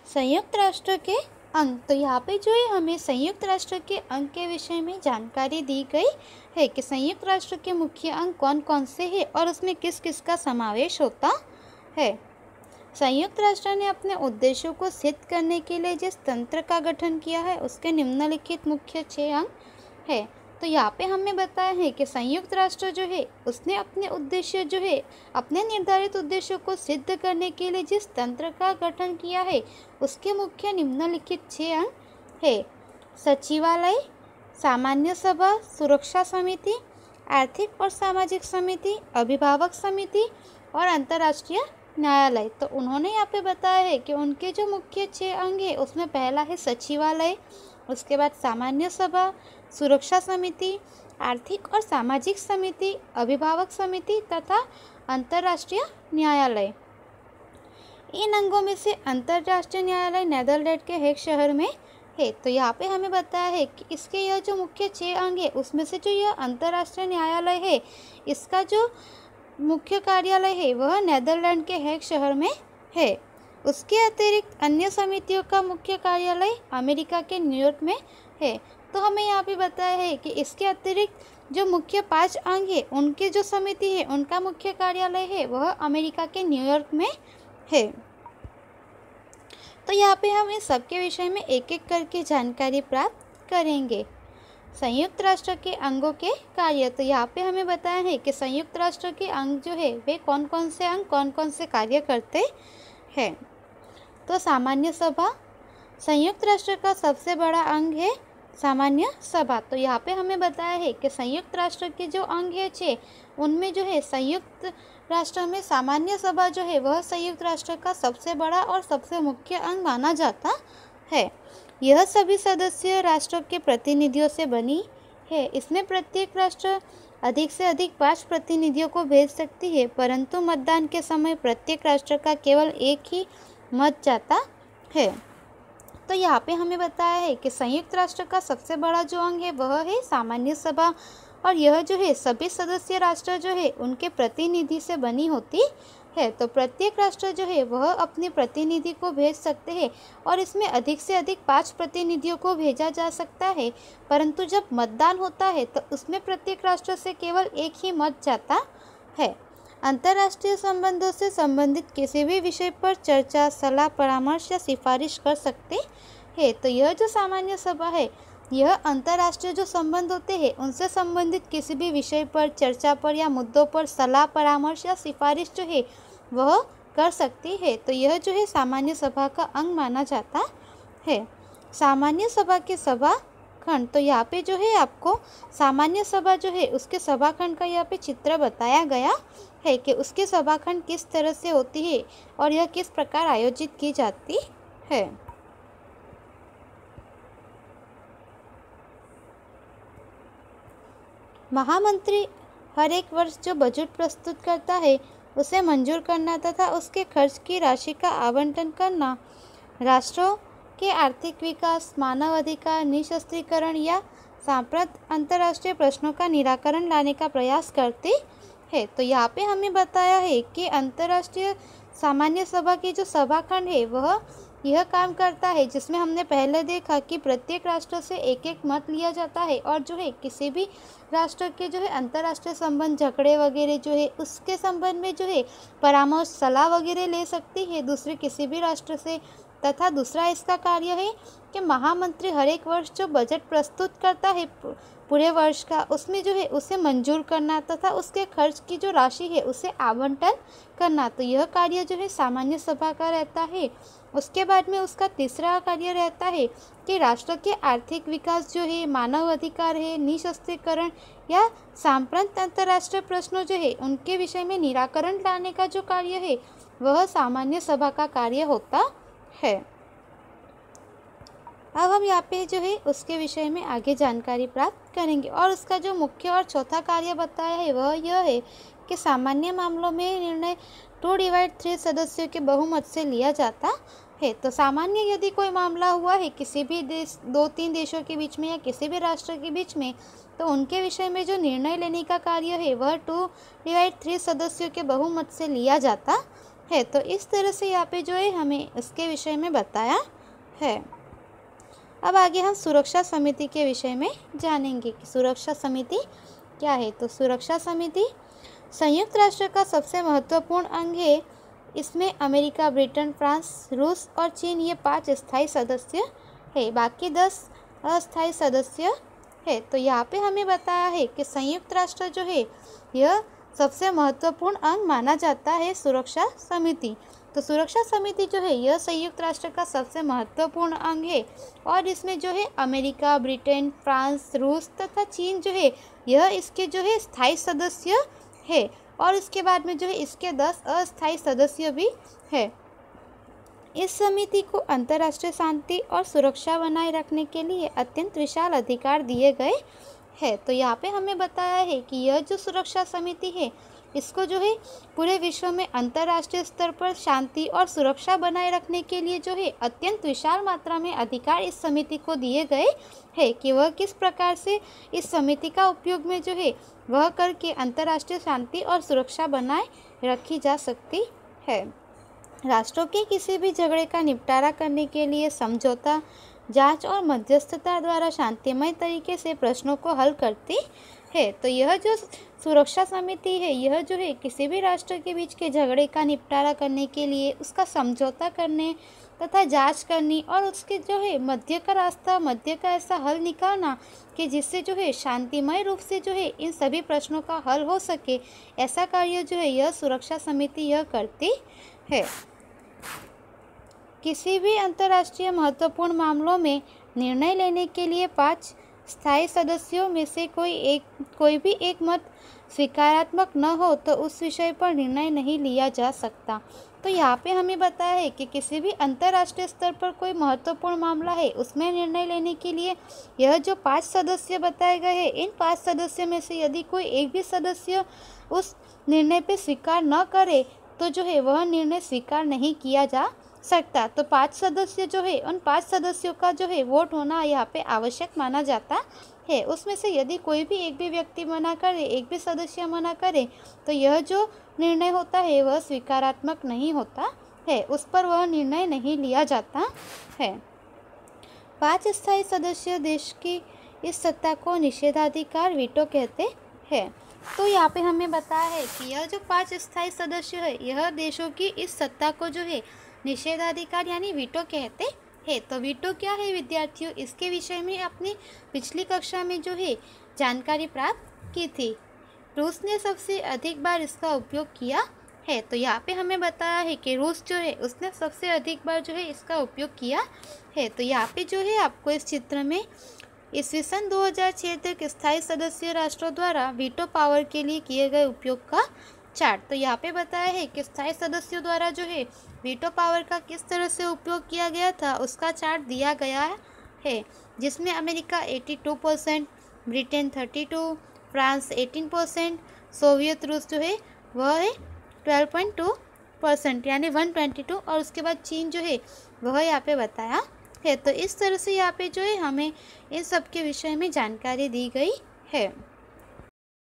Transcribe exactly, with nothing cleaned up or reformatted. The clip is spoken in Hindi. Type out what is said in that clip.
संयुक्त राष्ट्र के अंग। तो यहाँ पे जो है हमें संयुक्त राष्ट्र के अंग के विषय में जानकारी दी गई है कि संयुक्त राष्ट्र के मुख्य अंग कौन कौन से हैं और उसमें किस किस का समावेश होता है। संयुक्त राष्ट्र ने अपने उद्देश्यों को सिद्ध करने के लिए जिस तंत्र का गठन किया है उसके निम्नलिखित मुख्य छह अंग है। तो यहाँ पे हमें बताया है कि संयुक्त राष्ट्र जो है उसने अपने उद्देश्य जो है अपने निर्धारित उद्देश्यों को सिद्ध करने के लिए जिस तंत्र का गठन किया है उसके मुख्य निम्नलिखित छह अंग है। सचिवालय, सामान्य सभा, सुरक्षा समिति, आर्थिक और सामाजिक समिति, अभिभावक समिति और अंतर्राष्ट्रीय न्यायालय। तो उन्होंने यहाँ पे बताया है कि उनके जो मुख्य छह अंग है उसमें पहला है सचिवालय, उसके बाद सामान्य सभा, सुरक्षा समिति, आर्थिक और सामाजिक समिति, अभिभावक समिति तथा अंतर्राष्ट्रीय न्यायालय। इन अंगों में से अंतर्राष्ट्रीय न्यायालय नेदरलैंड के हेग शहर में है। तो यहाँ पे हमें बताया है कि इसके यह जो मुख्य छह अंग है उसमें से जो यह अंतर्राष्ट्रीय न्यायालय है इसका जो मुख्य कार्यालय है वह नेदरलैंड के हेग शहर में है। उसके अतिरिक्त अन्य समितियों का मुख्य कार्यालय अमेरिका के न्यूयॉर्क में है। तो हमें यहाँ पे बताया है कि इसके अतिरिक्त जो मुख्य पांच अंग है उनके जो समिति है उनका मुख्य कार्यालय है वह अमेरिका के न्यूयॉर्क में है। तो यहाँ पे हम इस सब के विषय में एक एक करके जानकारी प्राप्त करेंगे। संयुक्त राष्ट्र के अंगों के कार्य। तो यहाँ पे हमें बताया है कि संयुक्त राष्ट्र के अंग जो है वे कौन कौन से अंग कौन कौन से कार्य करते हैं। तो सामान्य सभा संयुक्त राष्ट्र का सबसे बड़ा अंग है सामान्य सभा। तो यहाँ पे हमें बताया है कि संयुक्त राष्ट्र के जो अंग है छः उनमें जो है संयुक्त राष्ट्र में सामान्य सभा जो है वह संयुक्त राष्ट्र का सबसे बड़ा और सबसे मुख्य अंग माना जाता है। यह सभी सदस्य राष्ट्रों के प्रतिनिधियों से बनी है। इसमें प्रत्येक राष्ट्र अधिक से अधिक पाँच प्रतिनिधियों को भेज सकती है, परंतु मतदान के समय प्रत्येक राष्ट्र का केवल एक ही मत जाता है। तो यहाँ पे हमें बताया है कि संयुक्त राष्ट्र का सबसे बड़ा जो अंग है वह है सामान्य सभा और यह जो है सभी सदस्य राष्ट्र जो है उनके प्रतिनिधि से बनी होती है। तो प्रत्येक राष्ट्र जो है वह अपने प्रतिनिधि को भेज सकते हैं और इसमें अधिक से अधिक पाँच प्रतिनिधियों को भेजा जा सकता है, परंतु जब मतदान होता है तो उसमें प्रत्येक राष्ट्र से केवल एक ही मत जाता है। अंतर्राष्ट्रीय संबंधों से संबंधित किसी भी विषय पर चर्चा, सलाह, परामर्श या सिफारिश कर सकते हैं। तो यह जो सामान्य सभा है यह अंतर्राष्ट्रीय जो संबंध होते हैं उनसे संबंधित किसी भी विषय पर चर्चा पर या मुद्दों पर सलाह, परामर्श या सिफारिश जो है वह कर सकती है। तो यह जो है सामान्य सभा का अंग माना जाता है। सामान्य सभा के सभा खंड। तो यहाँ पे जो है आपको सामान्य सभा जो है उसके सभाखंड का यहाँ पे चित्र बताया गया है कि उसके सभाखंड किस तरह से होती है और यह किस प्रकार आयोजित की जाती है। महामंत्री हर एक वर्ष जो बजट प्रस्तुत करता है उसे मंजूर करना तथा उसके खर्च की राशि का आवंटन करना राष्ट्रों के आर्थिक विकास, मानव अधिकार, निशस्त्रीकरण या सांप्रत अंतर्राष्ट्रीय प्रश्नों का निराकरण लाने का प्रयास करती है। तो यहाँ पे हमें बताया है कि अंतर्राष्ट्रीय सामान्य सभा की जो सभाखंड है वह यह काम करता है जिसमें हमने पहले देखा कि प्रत्येक राष्ट्र से एक एक मत लिया जाता है और जो है किसी भी राष्ट्र के जो है अंतर्राष्ट्रीय संबंध, झगड़े वगैरह जो है उसके संबंध में जो है परामर्श, सलाह वगैरह ले सकती है दूसरे किसी भी राष्ट्र से। तथा दूसरा इसका कार्य है कि महामंत्री हर एक वर्ष जो बजट प्रस्तुत करता है पूरे वर्ष का उसमें जो है उसे मंजूर करना तथा उसके खर्च की जो राशि है उसे आवंटन करना। तो यह कार्य जो है सामान्य सभा का रहता है। उसके बाद में उसका तीसरा कार्य रहता है कि राष्ट्र के आर्थिक विकास जो है, मानव अधिकार है, निशस्त्रीकरण या सांप्रत अंतर्राष्ट्रीय प्रश्नों जो है उनके विषय में निराकरण लाने का जो कार्य है वह सामान्य सभा का कार्य होता है। अब हम यहाँ पे जो है उसके विषय में आगे जानकारी प्राप्त करेंगे और उसका जो मुख्य और चौथा कार्य बताया है वह यह है कि सामान्य मामलों में निर्णय टू डिवाइड थ्री सदस्यों के बहुमत से लिया जाता है। तो सामान्य यदि कोई मामला हुआ है किसी भी देश, दो तीन देशों के बीच में या किसी भी राष्ट्र के बीच में, तो उनके विषय में जो निर्णय लेने का कार्य है वह टू डिवाइड थ्री सदस्यों के बहुमत से लिया जाता है। तो इस तरह से यहाँ पे जो है हमें इसके विषय में बताया है। अब आगे हम सुरक्षा समिति के विषय में जानेंगे कि सुरक्षा समिति क्या है। तो सुरक्षा समिति संयुक्त राष्ट्र का सबसे महत्वपूर्ण अंग है। इसमें अमेरिका, ब्रिटेन, फ्रांस, रूस और चीन ये पांच स्थायी सदस्य है, बाकी दस अस्थायी सदस्य है। तो यहाँ पे हमें बताया है कि संयुक्त राष्ट्र जो है यह सबसे महत्वपूर्ण अंग माना जाता है सुरक्षा समिति। तो सुरक्षा समिति जो है यह संयुक्त राष्ट्र का सबसे महत्वपूर्ण अंग है और इसमें जो है अमेरिका, ब्रिटेन, फ्रांस, रूस तथा चीन जो है यह इसके जो है स्थायी सदस्य है और इसके बाद में जो है इसके दस अस्थायी सदस्य भी है। इस समिति को अंतर्राष्ट्रीय शांति और सुरक्षा बनाए रखने के लिए अत्यंत विशाल अधिकार दिए गए हैं। तो यहाँ पे हमें बताया है कि यह जो सुरक्षा समिति है इसको जो है पूरे विश्व में अंतर्राष्ट्रीय स्तर पर शांति और सुरक्षा बनाए रखने के लिए जो है अत्यंत विशाल मात्रा में अधिकार इस समिति को दिए गए हैं कि वह किस प्रकार से इस समिति का उपयोग में जो है वह करके अंतर्राष्ट्रीय शांति और सुरक्षा बनाए रखी जा सकती है। राष्ट्रों के किसी भी झगड़े का निपटारा करने के लिए समझौता, जांच और मध्यस्थता द्वारा शांतिमय तरीके से प्रश्नों को हल करती है। तो यह जो सुरक्षा समिति है यह जो है किसी भी राष्ट्र के बीच के झगड़े का निपटारा करने के लिए उसका समझौता करने तथा जांच करनी और उसके जो है मध्य का रास्ता, मध्य का ऐसा हल निकालना कि जिससे जो है शांतिमय रूप से जो है इन सभी प्रश्नों का हल हो सके, ऐसा कार्य जो है यह सुरक्षा समिति यह करती है। किसी भी अंतर्राष्ट्रीय महत्वपूर्ण मामलों में निर्णय लेने के लिए पांच स्थायी सदस्यों में से कोई एक कोई भी एक मत स्वीकारात्मक न हो तो उस विषय पर निर्णय नहीं लिया जा सकता। तो यहाँ पे हमें बताया है कि किसी भी अंतर्राष्ट्रीय स्तर पर कोई महत्वपूर्ण मामला है उसमें निर्णय लेने के लिए यह जो पांच सदस्य बताए गए हैं इन पांच सदस्यों में से यदि कोई एक भी सदस्य उस निर्णय पे स्वीकार न करे तो जो है वह निर्णय स्वीकार नहीं किया जा सकता। तो पांच सदस्य जो है उन पांच सदस्यों का जो है वोट होना यहाँ पे आवश्यक माना जाता है। उसमें से यदि कोई भी एक भी व्यक्ति मना करे, एक भी सदस्य मना करे तो यह जो निर्णय होता है वह स्वीकारात्मक नहीं होता है, उस पर वह निर्णय नहीं लिया जाता है। पांच स्थायी सदस्य देश की इस सत्ता को निषेधाधिकार वीटो कहते हैं। तो यहाँ पे हमें बताया है कि यह जो पांच स्थायी सदस्य है यह देशों की इस सत्ता को जो है निषेधाधिकार यानी वीटो कहते हैं। तो वीटो क्या है विद्यार्थियों, इसके विषय में अपनी पिछली कक्षा में जो है जानकारी प्राप्त की थी। रूस ने सबसे अधिक बार इसका उपयोग किया है। तो यहाँ पे हमें बताया है कि रूस जो है उसने सबसे अधिक बार जो है इसका उपयोग किया है। तो यहाँ पे जो है आपको इस चित्र में ईस्वी सन दो हज़ार छह तक स्थायी सदस्य राष्ट्रों द्वारा वीटो पावर के लिए किए गए उपयोग का चार्ट। तो यहाँ पे बताया है कि स्थायी सदस्यों द्वारा जो है वीटो पावर का किस तरह से उपयोग किया गया था उसका चार्ट दिया गया है, जिसमें अमेरिका बयासी परसेंट, ब्रिटेन बत्तीस, फ्रांस अठारह परसेंट, सोवियत रूस जो है वह है बारह पॉइंट दो परसेंट यानी एक सौ बाईस और उसके बाद चीन जो है वह यहाँ पे बताया है। तो इस तरह से यहाँ पे जो है हमें इन सब के विषय में जानकारी दी गई है।